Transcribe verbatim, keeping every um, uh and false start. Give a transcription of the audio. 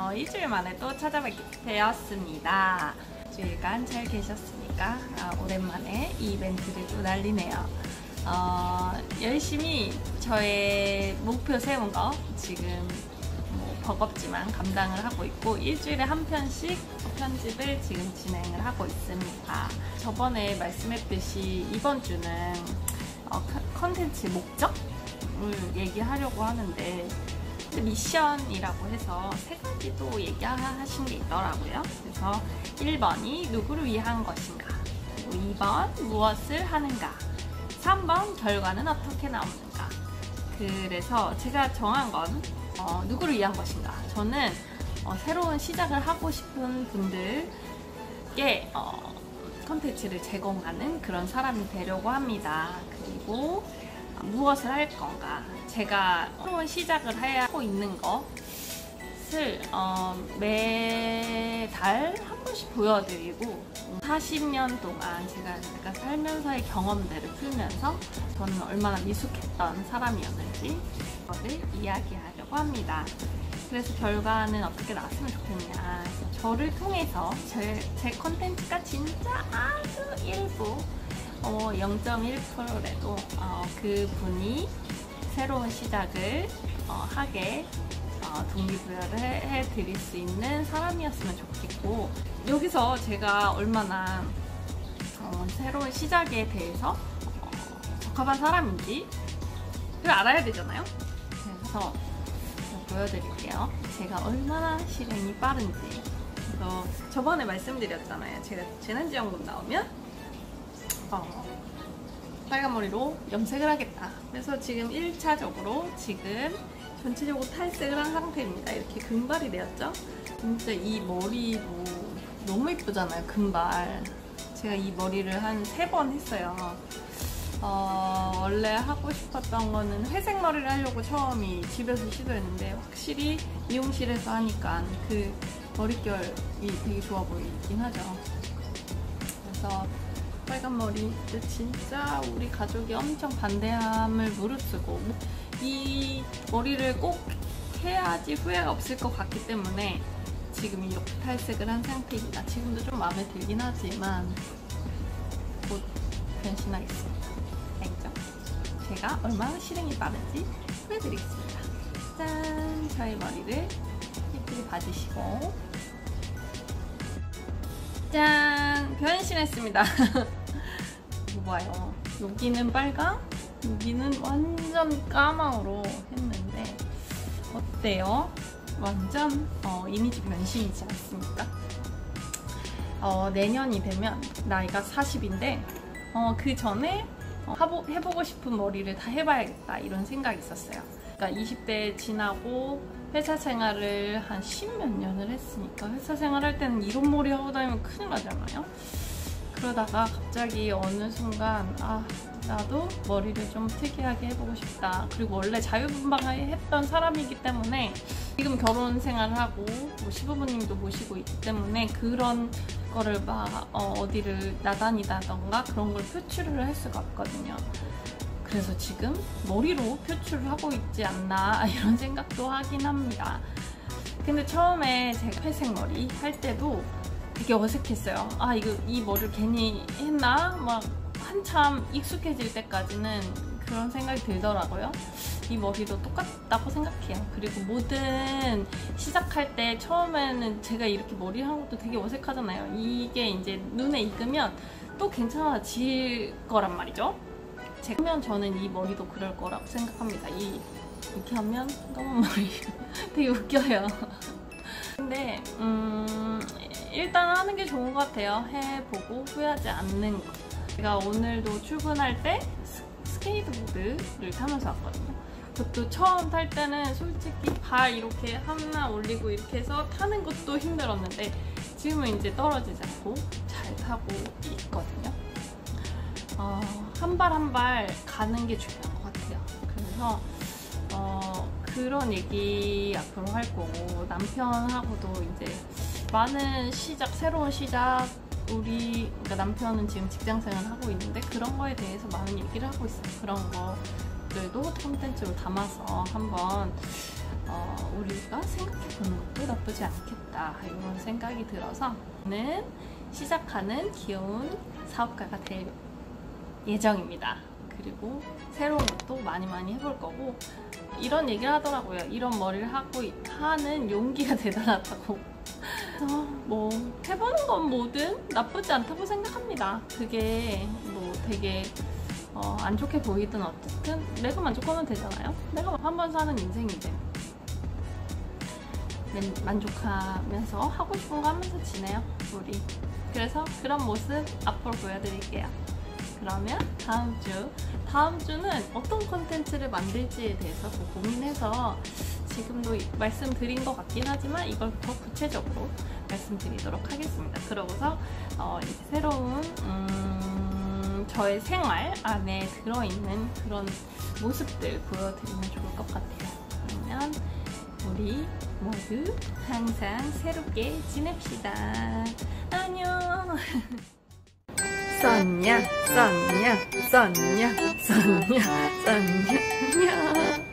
어, 일주일 만에 또 찾아뵙게 되었습니다. 일주일간 잘 계셨습니까? 아, 오랜만에 이 이벤트를 또 날리네요. 어, 열심히 저의 목표 세운 거 지금 뭐 버겁지만 감당을 하고 있고, 일주일에 한 편씩 편집을 지금 진행을 하고 있습니다. 저번에 말씀했듯이 이번 주는 어, 컨텐츠 목적을 얘기하려고 하는데, 미션이라고 해서 세 가지 또 얘기하신 게 있더라고요. 그래서 일 번이 누구를 위한 것인가, 그리고 이 번 무엇을 하는가, 삼 번 결과는 어떻게 나오는가. 그래서 제가 정한 건 어, 누구를 위한 것인가. 저는 어, 새로운 시작을 하고 싶은 분들께 어, 컨텐츠를 제공하는 그런 사람이 되려고 합니다. 그리고 어, 무엇을 할 건가. 제가 새로운 시작을 하고 있는 것을 어, 매달 한 번씩 보여드리고, 사십 년 동안 제가, 제가 살면서의 경험들을 풀면서 저는 얼마나 미숙했던 사람이었는지 그거를 이야기하려고 합니다. 그래서 결과는 어떻게 나왔으면 좋겠냐. 저를 통해서 제, 제 컨텐츠가 진짜 아주 일부 어, 영 점 일 퍼센트라도 어, 그분이 새로운 시작을 어, 하게 어, 동기부여를 해, 해드릴 수 있는 사람이었으면 좋겠고, 여기서 제가 얼마나 어, 새로운 시작에 대해서 어, 적합한 사람인지 그걸 알아야 되잖아요. 그래서 보여드릴게요. 제가 얼마나 실행이 빠른지. 그래서 저번에 말씀드렸잖아요. 제가 재난지원금 나오면 어, 빨간 머리로 염색을 하겠다. 그래서 지금 일 차적으로 지금 전체적으로 탈색을 한 상태입니다. 이렇게 금발이 되었죠? 진짜 이 머리도 너무 예쁘잖아요, 금발. 제가 이 머리를 한 세 번 했어요. 어, 원래 하고 싶었던 거는 회색 머리를 하려고 처음이 집에서 시도했는데, 확실히 미용실에서 하니까 그 머릿결이 되게 좋아 보이긴 하죠. 그래서 빨간 머리 진짜 우리 가족이 엄청 반대함을 무릅쓰고, 이 머리를 꼭 해야지 후회가 없을 것 같기 때문에 지금 이렇게 탈색을 한 상태입니다. 지금도 좀 마음에 들긴 하지만 곧 변신하겠습니다. 알죠? 제가 얼마나 실행이 빠른지 보여드리겠습니다. 짠! 저의 머리를 예쁘게 봐주시고, 짠! 변신했습니다. 이거 봐요. 여기는 빨강, 여기는 완전 까망으로 했는데 어때요? 완전 어, 이미지 변신이지 않습니까? 어, 내년이 되면 나이가 사십인데 어, 그 전에 어, 하보, 해보고 싶은 머리를 다 해봐야겠다, 이런 생각이 있었어요. 그러니까 이십 대 지나고 회사 생활을 한 십몇 년을 했으니까, 회사 생활할 때는 이런 머리 하고 다니면 큰일 나잖아요. 그러다가 갑자기 어느 순간 아, 나도 머리를 좀 특이하게 해보고 싶다. 그리고 원래 자유분방하게 했던 사람이기 때문에 지금 결혼 생활을 하고 뭐 시부모님도 모시고 있기 때문에 그런 거를 막 어, 어디를 나다니다던가 그런 걸 표출을 할 수가 없거든요. 그래서 지금 머리로 표출을 하고 있지 않나 이런 생각도 하긴 합니다. 근데 처음에 제가 회색 머리 할 때도 되게 어색했어요. 아, 이거 이 머리를 괜히 했나? 막 한참 익숙해질 때까지는 그런 생각이 들더라고요. 이 머리도 똑같다고 생각해요. 그리고 뭐든 시작할 때 처음에는 제가 이렇게 머리 하는 것도 되게 어색하잖아요. 이게 이제 눈에 익으면 또 괜찮아질 거란 말이죠. 제가 하면 저는 이 머리도 그럴 거라고 생각합니다. 이, 이렇게 하면 검은 머리 되게 웃겨요. 근데 음, 일단 하는 게 좋은 것 같아요. 해보고 후회하지 않는 거. 제가 오늘도 출근할 때 스케이트보드를 타면서 왔거든요. 그것도 처음 탈 때는 솔직히 발 이렇게 하나 올리고 이렇게 해서 타는 것도 힘들었는데 지금은 이제 떨어지지 않고 잘 타고 있거든요. 어, 한 발 한 발 가는 게 중요한 것 같아요. 그래서 어, 그런 얘기 앞으로 할 거고, 남편하고도 이제 많은 시작, 새로운 시작, 우리 그러니까 남편은 지금 직장생활을 하고 있는데 그런 거에 대해서 많은 얘기를 하고 있어요. 그런 것들도 콘텐츠로 담아서 한번 어, 우리가 생각해보는 것도 나쁘지 않겠다 이런 생각이 들어서 저는 시작하는 귀여운 사업가가 될 예정입니다. 그리고 새로운 것도 많이 많이 해볼 거고, 이런 얘기를 하더라고요. 이런 머리를 하고 하는 용기가 대단하다고. 어, 뭐 해보는 건 뭐든 나쁘지 않다고 생각합니다. 그게 뭐 되게 어, 안 좋게 보이든 어쨌든 내가 만족하면 되잖아요. 내가 한 번 사는 인생인데 만족하면서 하고 싶은 거 하면서 지내요, 우리. 그래서 그런 모습 앞으로 보여드릴게요. 그러면 다음 주, 다음 주는 어떤 콘텐츠를 만들지에 대해서 더 고민해서 지금도 말씀드린 것 같긴 하지만 이걸 더 구체적으로 말씀드리도록 하겠습니다. 그러고서 어, 이제 새로운 음, 저의 생활 안에 들어있는 그런 모습들 보여드리면 좋을 것 같아요. 그러면 우리 모두 항상 새롭게 지냅시다. 안녕. 썬냐 썬냐 썬냐 썬냐 썬냐 안녕.